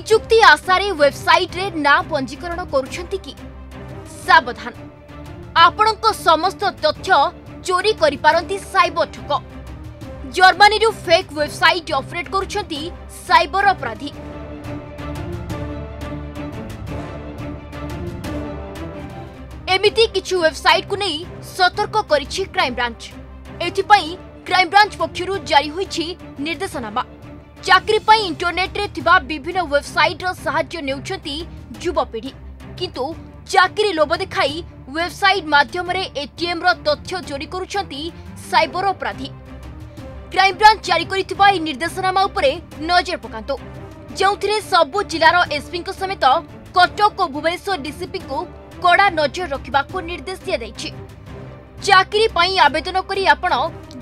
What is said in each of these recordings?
निजुक्ति आशारे website रे ना पंजीकरण करुछंती कि सावधान आपणको समस्त तथ्य चोरी करि पारंती साइबर ठक। जर्मनी रु फेक वेबसाइट ऑपरेट करुछंती साइबर अपराधी। एमिति किछु वेबसाइट को नहीं सतर्क करिछि क्राइम ब्रांच। एथिपई क्राइम ब्रांच पक्षरु जारी होइछि निर्देशनामा। चाकरी पई इंटरनेट रे थिबा विभिन्न वेबसाइट रो सहाय्य नेउछंती युवपीढ़ी, किंतु चाकरी लोभ देखाई वेबसाइट माध्यम रे एटीएम रो तथ्य चोरी करुछंती साइबर अपराधी। क्राइम ब्रांच जारी करिथिबा ई निर्देशनामा उपरे नजर पकांतो, जेउथिरे सबु जिल्लार एसपी को समेत कटक और भुवनेश्वर डीसीपी को कड़ा नजर रखा निर्देश दिया जायछि। चाकरी पई आवेदन करी आपण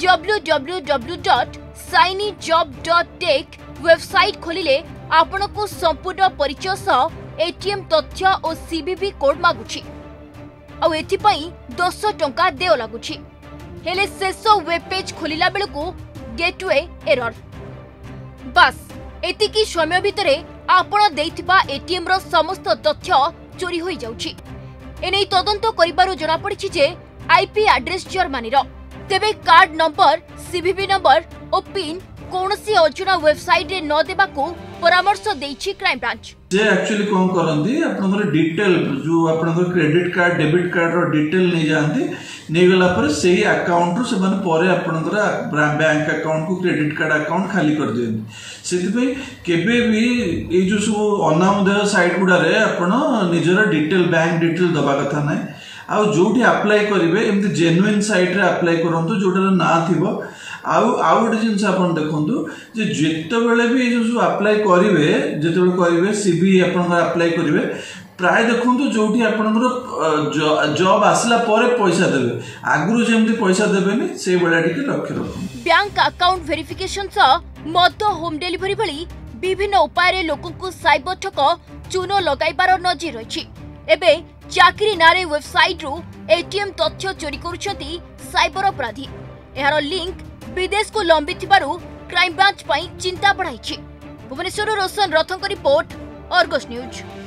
www.shinyjob.tech वेबसाइट खोलिले आपण को संपूर्ण परिचय सह एटीएम तथ्य और सीवीवी कोड मागुछि। आ एथि पई 10 टंका देओ लागुछि। हेले शेष वेब पेज खोलिला बेलको गेटवे एरर। बस एतिकी समय भितरे आपण देइथिबा एटीएम रो समस्त तथ्य चोरी होई जाउछि। एनै तदंत करिबारु जणा पड़िछि जे आईपी एड्रेस जर्मनी रो, तेबे कार्ड नंबर, सीवीवी नंबर और पिन कोनसी अजूना वेबसाइट रे न देबाकू परामर्श देइछि क्राइम ब्रांच। जे एक्चुअली कोन करंदी आपनकर डिटेल जो आपनकर क्रेडिट कार्ड डेबिट कार्ड रो डिटेल नै जानती नै गला पर सेही अकाउंट रो सेबन परे आपनकर बैंक अकाउंट को क्रेडिट कार्ड अकाउंट खाली कर दियंती। सेति पे केबे भी ए जो सब अनामदेय साइट गुडा रे आपण निजर डिटेल बैंक डिटेल दबा कथा नै। आ जोठी अप्लाई करिवे एमति जेन्युइन साइट रे अप्लाई करंतु जोटा ना थिबो। आउ गोटे जिनस आप देखु जे जितेबले भी जो अप्लाई करेंगे जितेबले करेंगे सीवी अप्लाई करेंगे प्राय देखु जो जॉब आसला पैसा देवे आगु जमी पैसा देवेनि से भाया टे लक्ष्य रख। बैंक अकाउंट वेरिफिकेशन मद होम डिलीवरी भली विभिन्न उपाय लोकों को साइबर ठक चून लगाइबार नजर रही। एबे चाकरी नारे वेबसाइट रु एटीएम तथ्य चोरी करुछंती साइबर अपराधी। एहार लिंक विदेश को लंबी थिबारु क्राइम ब्रांच पई चिंता बढ़ाई। भुवनेश्वर रोशन रथंक रिपोर्ट, अर्गस न्यूज।